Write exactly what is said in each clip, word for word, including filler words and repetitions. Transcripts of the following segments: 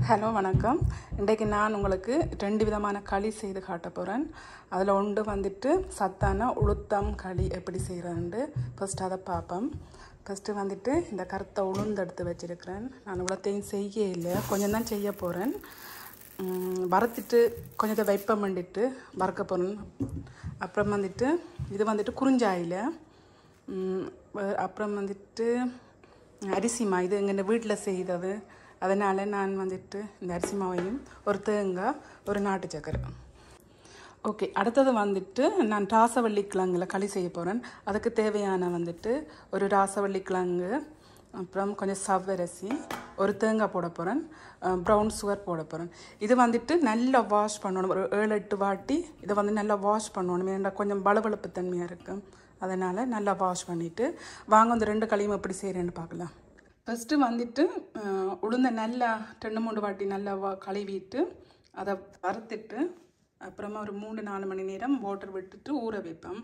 Hello வணக்கம். இன்றைக்கு நான் உங்களுக்கு ரெண்டு விதமான களி செய்து காட்ட போகிறேன். அதில் ஒன்று வந்துட்டு சத்தான உளுத்தம் களி எப்படி செய்கிறேன்ட்டு ஃபஸ்ட்டு அதை பார்ப்போம். ஃபஸ்ட்டு வந்துட்டு இந்த கருத்தை உளுந்து எடுத்து வச்சுருக்கிறேன். நான் இவ்வளோத்தையும் செய்ய இல்லை, கொஞ்சம் தான் செய்ய போகிறேன். வறுத்துட்டு கொஞ்சத்தை வைப்பம் பண்ணிட்டு வறுக்க போகிறேன். அப்புறம் வந்துட்டு இது வந்துட்டு குறிஞ்சாயில், அப்புறம் வந்துட்டு அரிசிமா, இது எங்கள் வீட்டில் செய்தது. அதனால் நான் வந்துட்டு இந்த அரிசி மாவையும் ஒரு தேங்காய் ஒரு நாட்டு சக்கரை. ஓகே, அடுத்தது வந்துட்டு நான் ராசவள்ளி கிழங்குல களி செய்ய போகிறேன். அதுக்கு தேவையான வந்துட்டு ஒரு ராசவள்ளி கிழங்கு, அப்புறம் கொஞ்சம் சவ்வரிசி, ஒரு தேங்காய் போட போகிறேன், ப்ரௌன் சுகர் போட போகிறேன். இது வந்துட்டு நல்லா வாஷ் பண்ணணும். ஒரு ஏழு எட்டு வாட்டி இதை வந்து நல்லா வாஷ் பண்ணணும். ஏன்னா கொஞ்சம் பளபளப்பு தன்மையாக இருக்கும். அதனால் நல்லா வாஷ் பண்ணிவிட்டு வாங்க இந்த ரெண்டு களியும் எப்படி செய்கிறேன்னு பார்க்கலாம். ஃபஸ்ட்டு வந்துட்டு உளுந்த நல்லா ரெண்டு மூணு வாட்டி நல்லா வா கழுவிட்டு அதை வறுத்துட்டு அப்புறமா ஒரு மூணு நாலு மணி நேரம் வாட்டர் விட்டுட்டு ஊற வைப்பேன்.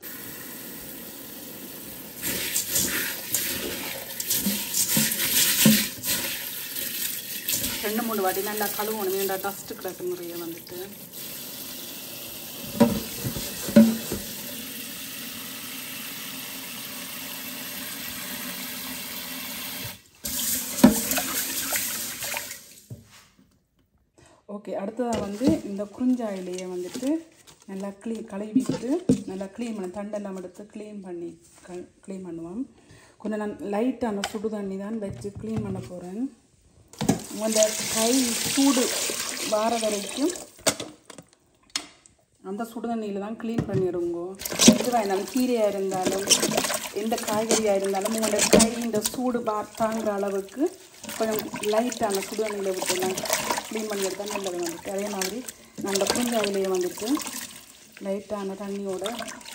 ரெண்டு மூணு வாட்டி நல்லா கழுவணும். ஏன்னா டஸ்ட்டு கிடக்கு நிறைய வந்துட்டு. ஓகே, அடுத்ததாக வந்து இந்த குறிஞ்சாயிலையை வந்துட்டு நல்லா க்ளீ கழுவிட்டு நல்லா க்ளீன் பண்ண தண்டெல்லாம் எடுத்து க்ளீன் பண்ணி க க்ளீன் பண்ணுவோம். கொஞ்சம் நான் லைட்டான சுடு தண்ணி தான் வச்சு க்ளீன் பண்ண போகிறேன். அந்த கை சூடு வார வரைக்கும் அந்த சுடு தண்ணியில் தான் க்ளீன் பண்ணிடுங்கோ. எதுவாக இருந்தாலும் கீரையாக இருந்தாலும் எந்த காய்கறியாக இருந்தாலும் உங்களோட கை இந்த சூடு பா தாங்குற அளவுக்கு கொஞ்சம் லைட்டான சுடு தண்ணியில் விட்டுலாம் க்ளீன் பண்ணி எடுத்தால் நல்லது வந்துட்டு. அதே மாதிரி நான் இந்த குறிஞ்சாயிலையை வந்துட்டு லைட்டான தண்ணியோட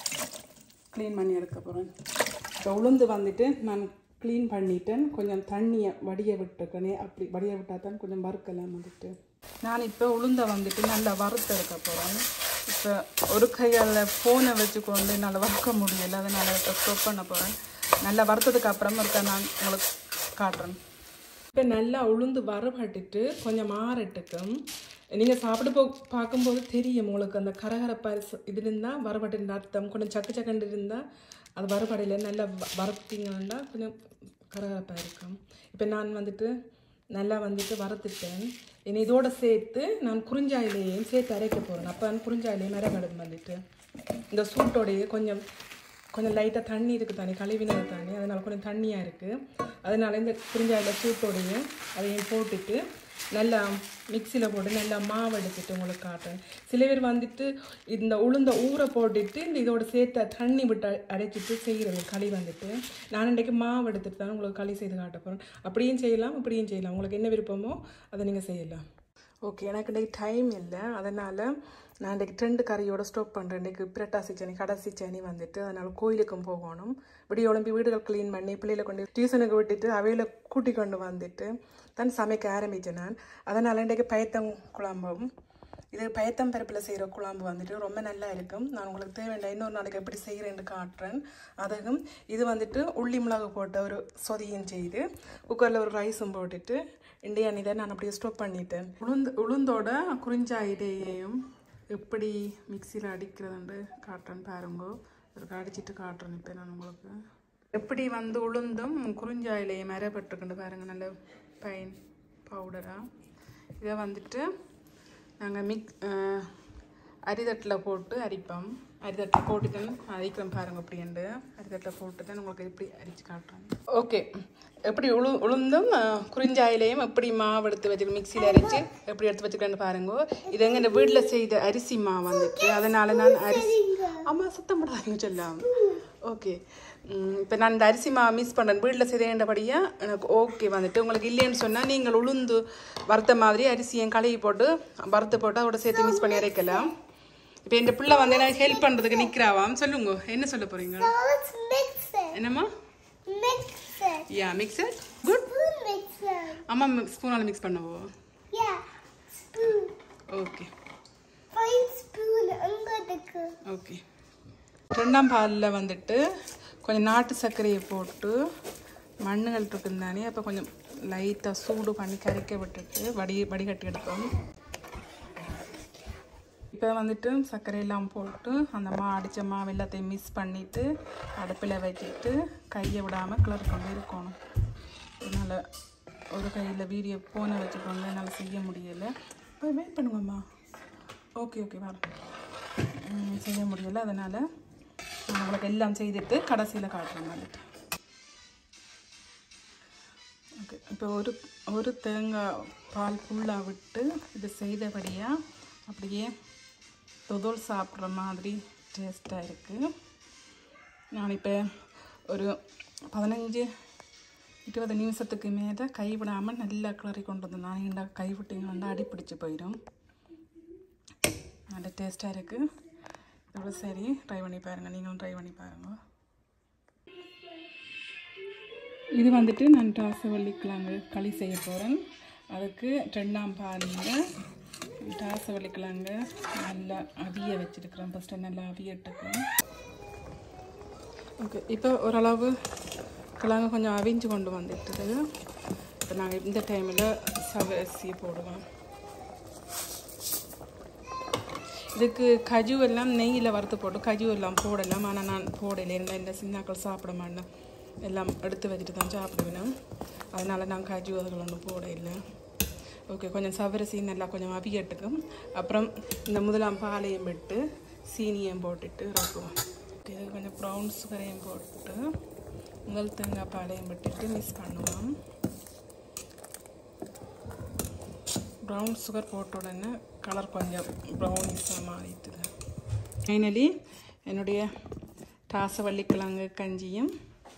க்ளீன் பண்ணி எடுக்க போகிறேன். இப்போ உளுந்து வந்துட்டு நான் க்ளீன் பண்ணிட்டேன். கொஞ்சம் தண்ணியை வடிய விட்டுருக்கேனே, அப்படி வடிய விட்டால் தான் கொஞ்சம் வறுக்கலாம் வந்துட்டு. நான் இப்போ உளுந்தை வந்துட்டு நல்லா வறுத்து எடுக்க போகிறேன். இப்போ ஒரு கையால் ஃபோனை வச்சுக்கொண்டு என்னால் வறுக்க முடியலை, அதனால் இப்போ ஸ்டாப் பண்ண போகிறேன். நல்லா வறுத்ததுக்கு அப்புறமா இருக்க நான் உங்களுக்கு காட்டுறேன். இப்போ நல்லா உளுந்து வறுபட்டுட்டு கொஞ்சம் மாறட்டுக்கும். நீங்கள் சாப்பிட்டு போ பார்க்கும்போது தெரியும் உங்களுக்கு அந்த கரகரப்பாக இது இருந்தால் வறுபட்டு அர்த்தம். கொஞ்சம் சக்கு சக்கண்டு இருந்தால் அது வறுபடையில் நல்லா வறுத்தீங்கன்னா கொஞ்சம் கரகரப்பாக இருக்கும். இப்போ நான் வந்துட்டு நல்லா வந்துட்டு வறுத்துட்டேன். இனி இதோடு சேர்த்து நான் குறிஞ்சாயிலையும் சேர்த்து அரைக்க போகிறேன். அப்போ நான் குறிஞ்சாயிலையும் மரகடும் வந்துட்டு இந்த சூட்டோடையே கொஞ்சம் கொஞ்சம் லைட்டாக தண்ணி இருக்குது தானே, கழுவினது தானே, அதனால் கொஞ்சம் தண்ணியாக இருக்குது. அதனால் இந்த குறிஞ்சாயில் சூட்டோடையே அதையும் போட்டுட்டு நல்லா மிக்சியில் போட்டு நல்லா மாவு எடுத்துட்டு உங்களுக்கு காட்டுறேன். சில பேர் வந்துட்டு இந்த உளுந்த ஊற போட்டுட்டு இந்த இதோட சேர்த்த தண்ணி விட்டு அடைச்சிட்டு செய்கிறது களி வந்துட்டு. நான் இன்றைக்கு மாவு எடுத்துட்டு தான் உங்களுக்கு களி செய்து காட்ட போகிறேன். அப்படியும் செய்யலாம், இப்படியும் செய்யலாம். உங்களுக்கு என்ன விருப்பமோ அதை நீங்கள் செய்யலாம். ஓகே, எனக்கு இன்றைக்கு டைம் இல்லை, அதனால் நான் இன்றைக்கு ட்ரெண்டு கறியோட ஸ்டாப் பண்ணுறேன். இன்றைக்கு பிரட்டாசி சனி கடைசி சனி வந்துட்டு, அதனால் கோயிலுக்கும் போகணும். இப்படி உடம்பி வீடுகள் க்ளீன் பண்ணி பிள்ளைகளை கொண்டு டியூஷனுக்கு விட்டுட்டு அவையில் கூட்டி கொண்டு வந்துட்டு தான் சமைக்க ஆரம்பித்தேன் நான். அதனால் இன்றைக்கு பயத்தம் குழம்பும், இது பயத்தம் பருப்பில் செய்கிற குழம்பு வந்துட்டு ரொம்ப நல்லா இருக்கும். நான் உங்களுக்கு தேவையான இன்னொரு நாளைக்கு எப்படி செய்கிறேன்னு காட்டுறேன். அதுவும் இது வந்துட்டு உள்ளி மிளகு போட்ட ஒரு சொதியும் செய்து குக்கரில் ஒரு ரைஸும் போட்டுட்டு இண்டியா இதை நான் அப்படியே ஸ்டாப் பண்ணிட்டேன். உளுந்து உளுந்தோட குறிஞ்சாயிலையையும் எப்படி மிக்சியில் அடிக்கிறதுண்டு காட்டுறேன் பாருங்க. ஒரு அடிச்சிட்டு காட்டுறேன். இப்போ நான் உங்களுக்கு எப்படி வந்து உளுந்தும் குறிஞ்சாயிலையும் மரப்பட்டுருக்குன்னு பாருங்கள். நல்ல பைன் பவுடராக இதை வந்துட்டு நாங்கள் மிக் அரிதட்டில் போட்டு அரிப்போம். அரிதட்டில் போட்டுட்டு அரிக்கிறோம் பாருங்கள். அப்படின்ட்டு அரிதட்டில் போட்டு தான் உங்களுக்கு எப்படி அரிச்சு காட்டுறேன். ஓகே, எப்படி உளு உளுந்தும் குறிஞ்சாயிலையும் எப்படி மாவு எடுத்து வச்சுக்க மிக்சியில் அரைச்சி எப்படி எடுத்து வச்சுக்கிறேன்னு பாருங்க. இது எங்கள் இந்த வீட்டில் செய்த அரிசி மாவு வந்துட்டு, அதனால் நான் அரிசி ஆமாம் சுத்தம் போடாதீங்க சொல்லலாம். ஓகே, இப்போ நான் இந்த அரிசி மாவு மிஸ் பண்ணுறேன். வீட்டில் செய்தேன்றபடியாக எனக்கு ஓகே வந்துட்டு. உங்களுக்கு இல்லைன்னு சொன்னால் நீங்கள் உளுந்து வறுத்த மாதிரி அரிசியும் கழுவி போட்டு வறுத்து போட்டு அதோட சேர்த்து மிக்ஸ் பண்ணி அரைக்கலாம். இப்போ என் பிள்ளை வந்து எனக்கு ஹெல்ப் பண்ணுறதுக்கு நிற்கிறாவாம். சொல்லுங்க, என்ன சொல்ல போகிறீங்க? என்னம்மா? Yeah, mixture good. அம்மா ஸ்பூனால் மிக்ஸ் பண்ணவோ? Okay okay. ரெண்டாம் பாலில் வந்துட்டு கொஞ்சம் நாட்டு சர்க்கரையை போட்டு மண்ணுகள் இருக்குன்னு தானே, அப்போ கொஞ்சம் லைட்டாக சூடு பண்ணி கரைக்க விட்டுட்டு வடி வடிகட்டி எடுத்தோம். இப்போ வந்துட்டு சர்க்கரையெல்லாம் போட்டு அந்த மா அடித்த மாவு எல்லாத்தையும் மிக்ஸ் பண்ணிவிட்டு அடுப்பில் வச்சுட்டு கையை விடாமல் கிளறி கொண்டு இருக்கணும். அதனால் ஒரு கையில் வீடியோ போனை வச்சுக்கோங்க, என்னால் செய்ய முடியலை. போய் வெயிட் பண்ணுங்கம்மா. ஓகே ஓகே வர செய்ய முடியலை, அதனால் உங்களுக்கு எல்லாம் செய்துட்டு கடைசியில் காட்டுறேன் வந்துட்டு. ஓகே, இப்போ ஒரு ஒரு தேங்காய் பால் ஃபுல்லாக விட்டு இது செய்தபடியாக அப்படியே தொதோல் சாப்பிட்ற மாதிரி டேஸ்ட்டாக இருக்குது. நான் இப்போ ஒரு பதினஞ்சு இருபது நிமிஷத்துக்கு மேலே கைவிடாமல் நல்லா கிளறி கொண்டு வந்து நான் இந்த கைவிட்டிங்கன்னா அடி பிடிச்சி போயிடும். நல்ல டேஸ்ட்டாக இருக்குது. இதோட சரி, ட்ரை பண்ணி பாருங்கள், நீங்களும் ட்ரை பண்ணி பாருங்கள். இது வந்துட்டு நான் ராசவள்ளிக்கிழங்கு களி செய்ய போகிறேன். அதுக்கு ரெண்டாம் பாலில் ராசவள்ளிக்கிழங்கு நல்லா அவிய வச்சுருக்கிறேன். ஃபஸ்ட்டு நல்லா அவியட்டுக்கிறேன். ஓகே, இப்போ ஓரளவு கிழங்கு கொஞ்சம் அவிஞ்சு கொண்டு வந்துட்டுது. இப்போ நாங்கள் இந்த டைமில் சவரிசி போடுவோம். இதுக்கு கஜு எல்லாம் நெய்யில் வறுத்து போட்டு கஜு எல்லாம் போடலாம். ஆனால் நான் போடலை, இருந்தால் இந்த சின்னாக்கள் சாப்பிட மாட்டேன், எல்லாம் எடுத்து வச்சுட்டு தான் சாப்பிடுவேன். அதனால் நான் கஜு அதில் ஒன்றும் போட இல்லை. ஓகே, கொஞ்சம் சவரிசி நல்லா கொஞ்சம் அவியட்டுக்கும். அப்புறம் இந்த முதலாம் பாலையும் விட்டு சீனியும் போட்டுட்டு ரக்குவோம். ஓகே, இது கொஞ்சம் ப்ரௌன் சுகரையும் போட்டு முதல் தேங்காய் பாலையும் விட்டுட்டு மிக்ஸ் பண்ணுவோம். ப்ரௌன் சுகர் போட்ட உடனே கலர் கொஞ்சம் ப்ரௌனிஷாக மாறிட்டுது. ஃபைனலி என்னுடைய ராசவள்ளிக்கிழங்கு கஞ்சியும்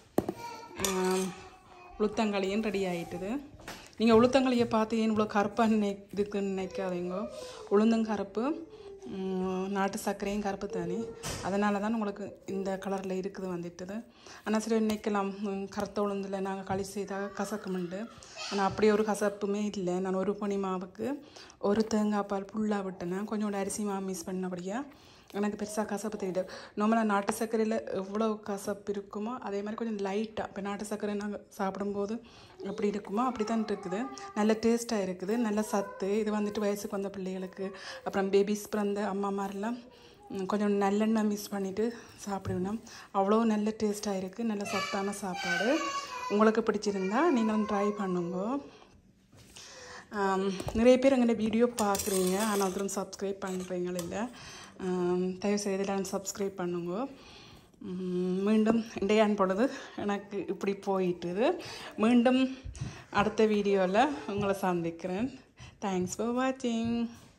உளுத்தங்களியும் ரெடி ஆகிட்டுது. நீங்கள் உளுத்தங்களியை பார்த்து ஏன் இவ்வளோ கருப்பாக நினை இருக்குன்னு நினைக்காதீங்க. உளுந்தும் கருப்பு, நாட்டு சர்க்கரையும் கருப்பு தானே, அதனால தான் உங்களுக்கு இந்த கலரில் இருக்குது வந்துட்டுது. ஆனால் சரி நினைக்கலாம் கருத்த உளுந்தில் நாங்கள் களி செய்தாக கசக்குமெண்டு. ஆனால் அப்படியே ஒரு கசப்புமே இல்லை. நான் ஒரு பனி மாவுக்கு ஒரு தேங்காய் பால் ஃபுல்லாக விட்டேன்னா கொஞ்சோட அரிசி மாவு மிக்ஸ் பண்ணபடியாக எனக்கு பெருசாக கசப்பு தெரியுது. நார்மலாக நாட்டு சர்க்கரையில் எவ்வளோ கசப்பு இருக்குமோ அதே மாதிரி கொஞ்சம் லைட்டாக இப்போ நாட்டு சர்க்கரை நாங்கள் சாப்பிடும்போது எப்படி இருக்குமோ அப்படி தான் இருக்குது. நல்ல டேஸ்ட்டாக இருக்குது, நல்ல சத்து. இது வந்துட்டு வயசுக்கு வந்த பிள்ளைகளுக்கு, அப்புறம் பேபிஸ் பிறந்த அம்மா மாதிரிலாம் கொஞ்சம் நல்லெண்ணெய் மிக்ஸ் பண்ணிவிட்டு சாப்பிடுவேன். அவ்வளோ நல்ல டேஸ்ட்டாக இருக்குது, நல்ல சத்தான சாப்பாடு. உங்களுக்கு பிடிச்சிருந்தா நீங்களும் ட்ரை பண்ணுங்க. நிறைய பேர் எங்கள் வீடியோ பார்க்குறீங்க, ஆனால் அதுவும் சப்ஸ்கிரைப் பண்ணுறீங்க இல்லை. தயவுசெய்து எல்லாம் சப்ஸ்கிரைப் பண்ணுங்க. மீண்டும் இண்டையான் பொழுது எனக்கு இப்படி போயிட்டுது. மீண்டும் அடுத்த வீடியோவில் உங்களை சந்திக்கிறேன். தேங்க்ஸ் ஃபார் வாட்சிங்.